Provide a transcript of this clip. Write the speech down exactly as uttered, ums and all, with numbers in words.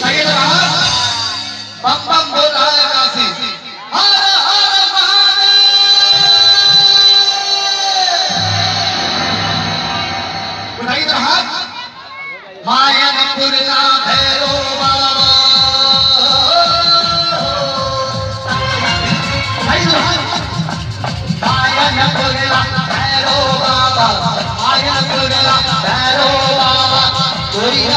उठाइए जरा बम बम बोल रहा है काशी हर हर महादेव। उठाइए जरा मायनपुर का भैरो बाबा। उठाइए जरा मायनपुर का भैरो बाबा, मायनपुर का भैरो बाबा। कोई